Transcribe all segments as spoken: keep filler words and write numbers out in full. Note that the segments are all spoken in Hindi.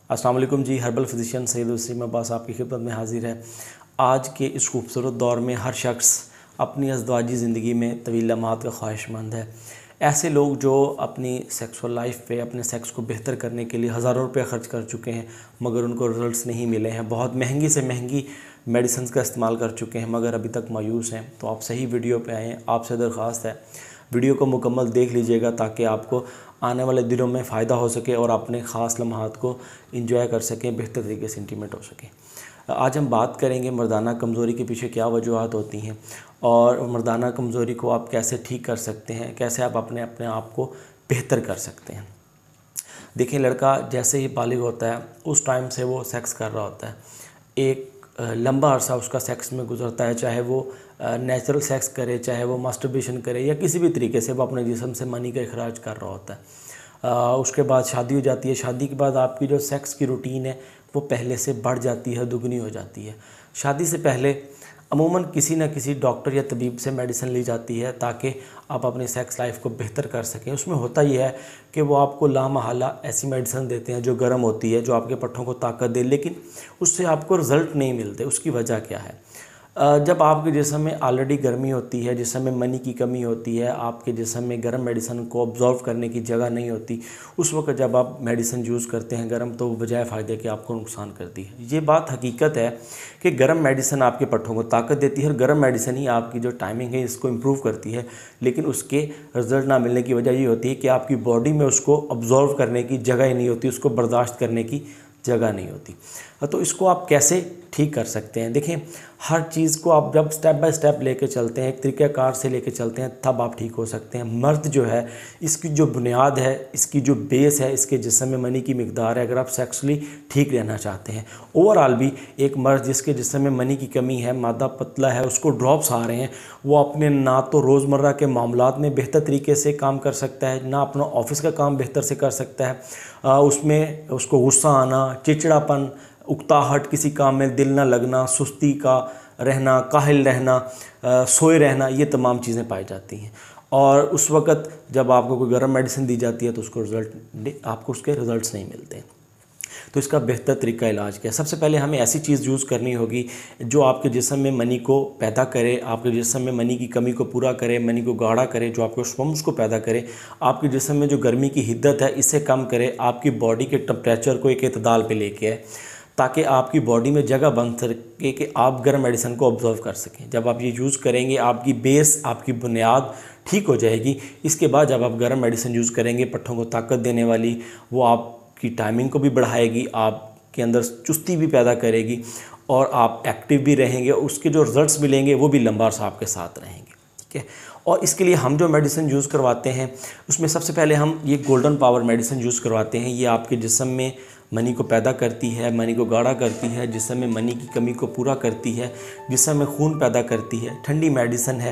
अस्सलाम वालेकुम जी। हर्बल फिजिशियन सैयद वसीम अब्बास आपकी खिदमत में हाजिर है। आज के इस खूबसूरत दौर में हर शख्स अपनी अज़दवाजी ज़िंदगी में तवील लम्हात का ख्वाहिशमंद है। ऐसे लोग जो अपनी सेक्सुअल लाइफ पे अपने सेक्स को बेहतर करने के लिए हज़ारों रुपये ख़र्च कर चुके हैं मगर उनको रिज़ल्ट्स नहीं मिले हैं, बहुत महंगी से महंगी मेडिसिन का इस्तेमाल कर चुके हैं मगर अभी तक मायूस हैं। तो आप सही वीडियो पे आएँ। आपसे दरख्वास्त है वीडियो को मुकम्मल देख लीजिएगा ताकि आपको आने वाले दिनों में फ़ायदा हो सके और अपने ख़ास लम्हात को इंजॉय कर सकें, बेहतर तरीके से इंटीमेट हो सके। आज हम बात करेंगे मर्दाना कमज़ोरी के पीछे क्या वजूहात होती हैं और मर्दाना कमज़ोरी को आप कैसे ठीक कर सकते हैं, कैसे आप अपने अपने आप को बेहतर कर सकते हैं। देखिए, लड़का जैसे ही बालिग होता है उस टाइम से वो सेक्स कर रहा होता है। एक लंबा अरसा उसका सेक्स में गुजरता है, चाहे वो नेचुरल सेक्स करे, चाहे वो मास्टरबेशन करे या किसी भी तरीके से वो अपने जिस्म से मनी का इखराज कर रहा होता है। आ, उसके बाद शादी हो जाती है। शादी के बाद आपकी जो सेक्स की रूटीन है वो पहले से बढ़ जाती है, दुगनी हो जाती है। शादी से पहले अमूमन किसी न किसी डॉक्टर या तबीब से मेडिसिन ली जाती है ताकि आप अपनी सेक्स लाइफ को बेहतर कर सकें। उसमें होता यह है कि वो आपको लामहला ऐसी मेडिसिन देते हैं जो गर्म होती है, जो आपके पट्ठों को ताकत दे, लेकिन उससे आपको रिज़ल्ट नहीं मिलते। उसकी वजह क्या है? जब आपके जिस्म में ऑलरेडी गर्मी होती है, जिस्म में मनी की कमी होती है, आपके जिस्म में गर्म मेडिसिन को ऑब्जॉर्व करने की जगह नहीं होती, उस वक्त जब आप मेडिसिन यूज़ करते हैं गर्म, तो बजाय फ़ायदे के आपको नुकसान करती है। ये बात हकीकत है कि गर्म मेडिसिन आपके पट्ठों को ताकत देती है और गर्म मेडिसिन ही आपकी जो टाइमिंग है इसको इम्प्रूव करती है, लेकिन उसके रिज़ल्ट ना मिलने की वजह ये होती है कि आपकी बॉडी में उसको ऑब्जॉर्व करने की जगह ही नहीं होती, उसको बर्दाश्त करने की जगह नहीं होती। तो इसको आप कैसे ठीक कर सकते हैं? देखें, हर चीज़ को आप जब स्टेप बाय स्टेप लेके चलते हैं, एक तरीक़ाकार से लेके चलते हैं, तब आप ठीक हो सकते हैं। मर्द जो है, इसकी जो बुनियाद है, इसकी जो बेस है, इसके जिस्म में मनी की मिकदार है। अगर आप सेक्सुअली ठीक रहना चाहते हैं, ओवरऑल भी एक मर्द जिसके जिस्म में मनी की कमी है, मादा पतला है, उसको ड्रॉप्स आ रहे हैं, वो अपने ना तो रोज़मर्रा के मामलात में बेहतर तरीके से काम कर सकता है, ना अपना ऑफिस का काम बेहतर से कर सकता है। आ, उसमें उसको गुस्सा आना, चिड़चिड़ापन, उकताहट, किसी काम में दिल ना लगना, सुस्ती का रहना, काहिल रहना, आ, सोए रहना, ये तमाम चीज़ें पाई जाती हैं। और उस वक़्त जब आपको कोई गर्म मेडिसिन दी जाती है तो उसको रिज़ल्ट आपको उसके रिज़ल्ट्स नहीं मिलते। तो इसका बेहतर तरीका इलाज क्या है? सबसे पहले हमें ऐसी चीज़ यूज़ करनी होगी जो आपके जिस्म में मनी को पैदा करे, आपके जिस्म में मनी की कमी को पूरा करे, मनी को गाढ़ा करे, जो आपके स्पर्म्स को पैदा करे, आपके जिस्म में जो गर्मी की हिद्दत है इसे कम करे, आपकी बॉडी के टेम्परेचर को एक एतदाल पे लेके आए ताकि आपकी बॉडी में जगह बन सके कि आप गर्म मेडिसिन को ऑब्जर्व कर सकें। जब आप ये यूज़ करेंगे, आपकी बेस, आपकी बुनियाद ठीक हो जाएगी। इसके बाद जब आप गर्म मेडिसिन यूज़ करेंगे, पट्ठों को ताकत देने वाली, वो आपकी टाइमिंग को भी बढ़ाएगी, आपके अंदर चुस्ती भी पैदा करेगी और आप एक्टिव भी रहेंगे। उसके जो रिज़ल्ट्स मिलेंगे वो भी लंबा अरसा आपके साथ रहेंगे। ठीक है। और इसके लिए हम जो मेडिसिन यूज़ करवाते हैं उसमें सबसे पहले हम ये गोल्डन पावर मेडिसिन यूज़ करवाते हैं। ये आपके जिस्म में मनी को पैदा करती है, मनी को गाढ़ा करती है, जिस्म में मनी की कमी को पूरा करती है, जिस्म में खून पैदा करती है। ठंडी मेडिसिन है,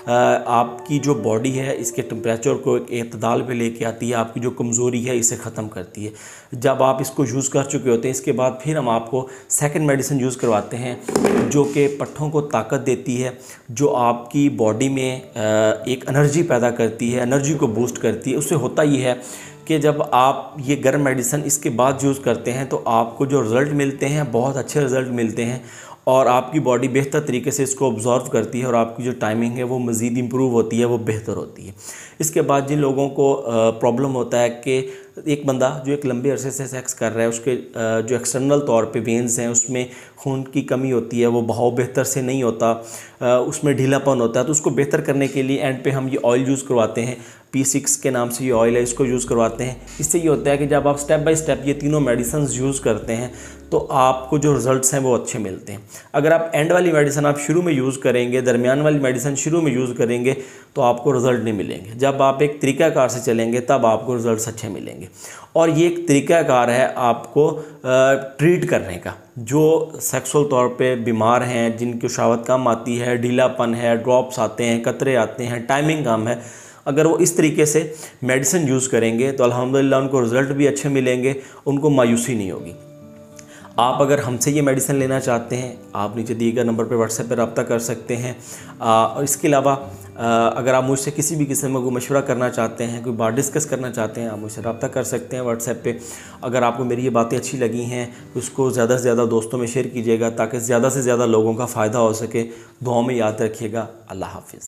आपकी जो बॉडी है इसके टेम्परेचर को एक एतदाल पे लेके आती है, आपकी जो कमज़ोरी है इसे ख़त्म करती है। जब आप इसको यूज़ कर चुके होते हैं, इसके बाद फिर हम आपको सेकंड मेडिसिन यूज़ करवाते हैं जो कि पट्ठों को ताकत देती है, जो आपकी बॉडी में एक एनर्जी पैदा करती है, एनर्जी को बूस्ट करती है। उससे होता ये है कि जब आप ये गर्म मेडिसिन इसके बाद यूज़ करते हैं तो आपको जो रिज़ल्ट मिलते हैं बहुत अच्छे रिज़ल्ट मिलते हैं और आपकी बॉडी बेहतर तरीके से इसको ऑब्जॉर्व करती है और आपकी जो टाइमिंग है वो मज़ीद इम्प्रूव होती है, वो बेहतर होती है। इसके बाद जिन लोगों को प्रॉब्लम होता है कि एक बंदा जो एक लंबे अरसे से सेक्स कर रहा है, उसके जो एक्सटर्नल तौर पे वेन्स हैं उसमें खून की कमी होती है, वो बहाव बेहतर से नहीं होता, उसमें ढीलापन होता है, तो उसको बेहतर करने के लिए एंड पे हम ये ऑयल यूज़ करवाते हैं। पी सिक्स के नाम से ये ऑयल है, इसको यूज़ करवाते हैं। इससे ये होता है कि जब आप स्टेप बाय स्टेप ये तीनों मेडिसिन यूज़ करते हैं तो आपको जो रिज़ल्ट्स हैं वो अच्छे मिलते हैं। अगर आप एंड वाली मेडिसिन आप शुरू में यूज़ करेंगे, दरमियान वाली मेडिसिन शुरू में यूज़ करेंगे तो आपको रिज़ल्ट नहीं मिलेंगे। जब आप एक तरीक़ाकार से चलेंगे तब आपको रिज़ल्ट्स अच्छे मिलेंगे। और ये एक तरीक़ाकार है आपको ट्रीट करने का। जो सेक्सुअल तौर पे बीमार हैं, जिनकी शहावत कम आती है, ढीलापन है, ड्रॉप्स आते हैं, कतरे आते हैं, टाइमिंग कम है, अगर वो इस तरीके से मेडिसिन यूज़ करेंगे तो अल्हम्दुलिल्लाह उनको रिज़ल्ट भी अच्छे मिलेंगे, उनको मायूसी नहीं होगी। आप अगर हमसे ये मेडिसिन लेना चाहते हैं, आप नीचे दिए गए नंबर पर व्हाट्सएप पर रब्ता कर सकते हैं। और इसके अलावा अगर आप मुझसे किसी भी किस्म का कोई मशवरा करना चाहते हैं, कोई बात डिस्कस करना चाहते हैं, आप मुझसे रब्ता कर सकते हैं व्हाट्सएप पे। अगर आपको मेरी ये बातें अच्छी लगी हैं तो उसको ज़्यादा से ज़्यादा दोस्तों में शेयर कीजिएगा ताकि ज़्यादा से ज़्यादा लोगों का फ़ायदा हो सके। दुआओं में याद रखिएगा। अल्लाह हाफ़िज़।